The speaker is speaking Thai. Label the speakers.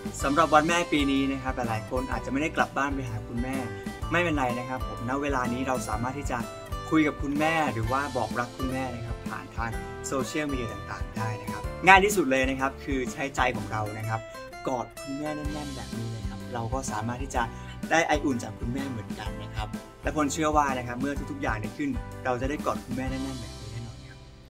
Speaker 1: สำหรับวันแม่ปีนี้นะครับหลายๆคนอาจจะไม่ได้กลับบ้านไปหาคุณแม่ไม่เป็นไรนะครับผมณเวลานี้เราสามารถที่จะคุยกับคุณแม่หรือว่าบอกรักคุณแม่นะครับผ่านทางโซเชียลมีเดียต่างๆได้นะครับง่ายที่สุดเลยนะครับคือใช้ใจของเรานะครับกอดคุณแม่แน่นๆแบบนี้นะครับเราก็สามารถที่จะได้ไออุ่นจากคุณแม่เหมือนกันนะครับและพลเชื่อว่านะครับเมื่อทุกๆอย่างได้ขึ้นเราจะได้กอดคุณแม่แน่นๆแบบ